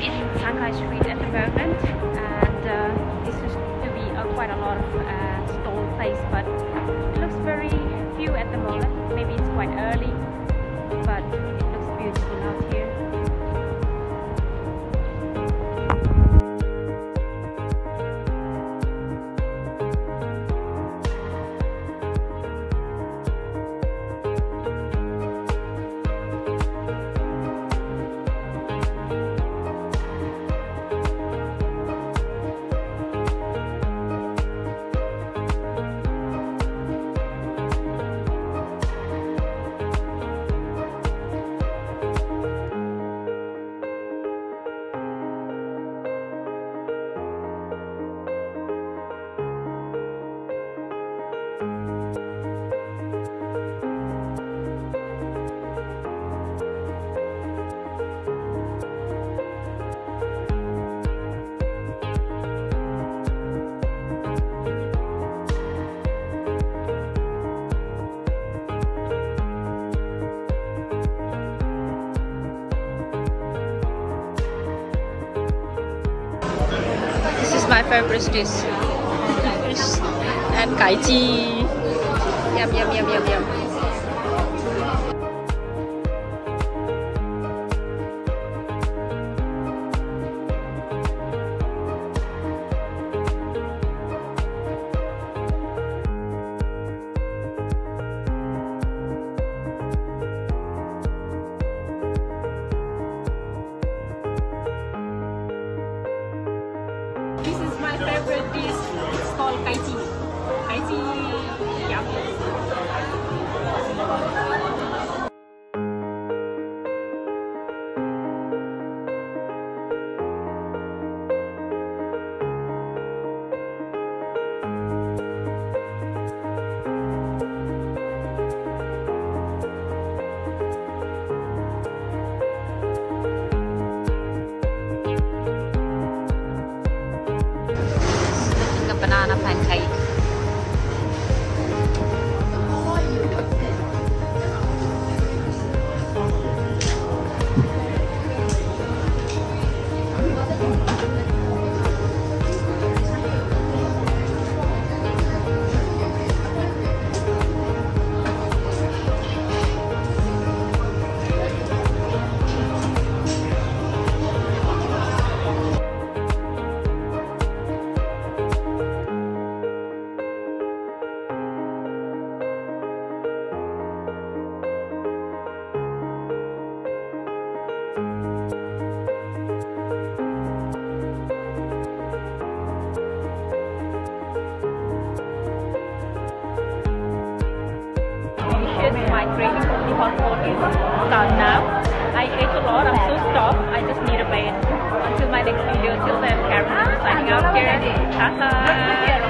in Shanghai Street at the moment, and this used to be quite a lot of stall place, but it looks very few at the moment. Maybe it's quite early, but it looks beautiful out here. This is my favorite dish. And kai chi. Yum yum yum yum yum. This is my favorite dish. It's called kai chi. Kai chi. Yum. Banana pancake. My training from the hot is start now. I ate a lot, I'm so stuffed, I just need a bed. Until my next video, till then, Karen signing out here. Tata!